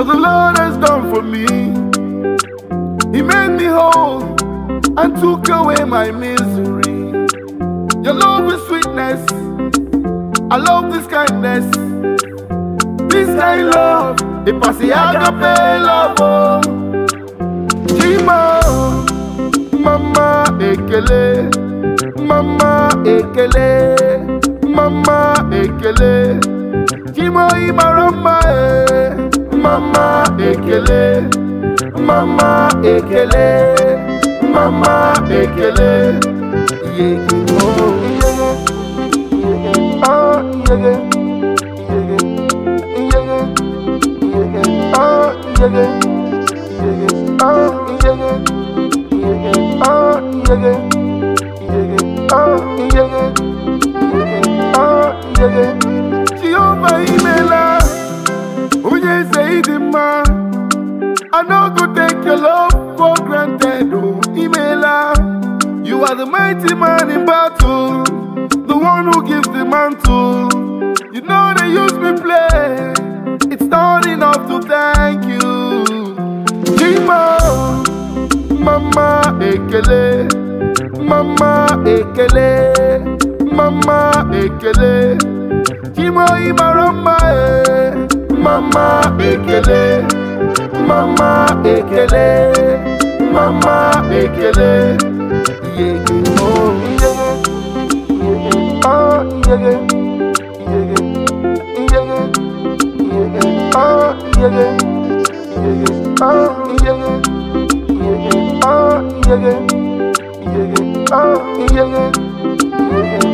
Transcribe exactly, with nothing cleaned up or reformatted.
what the Lord has done for me. He made me whole and took away my misery. Your love is sweetness, I love this kindness. This kind love, it passes agape love. Oh, Chima, Mama Ekele, Mama Ekele, Mama Ekele, Chima Imarama, Mama Ekele, Mama Ekele, Mama Ekele, yeah, oh, yeah, oh, yeah, Jehovah Imela, who you say the man? I know go take your love for granted. Oh, Imela, you are the mighty man in battle, the one who gives the mantle. You know they use me play. It's not enough to thank you. Chima, Mama Ekele, Mama Ekele, Mama Ekele, Chima Imarama, Mama Ekele, Mama Ekele, Mama Ekele, yeah, oh, yeah, yeah, oh, yeah, yeah, yeah. Oh, yeah, yeah, yeah, oh, yeah, yeah, oh, yeah, yeah, yeah, oh, yeah, yeah, yeah.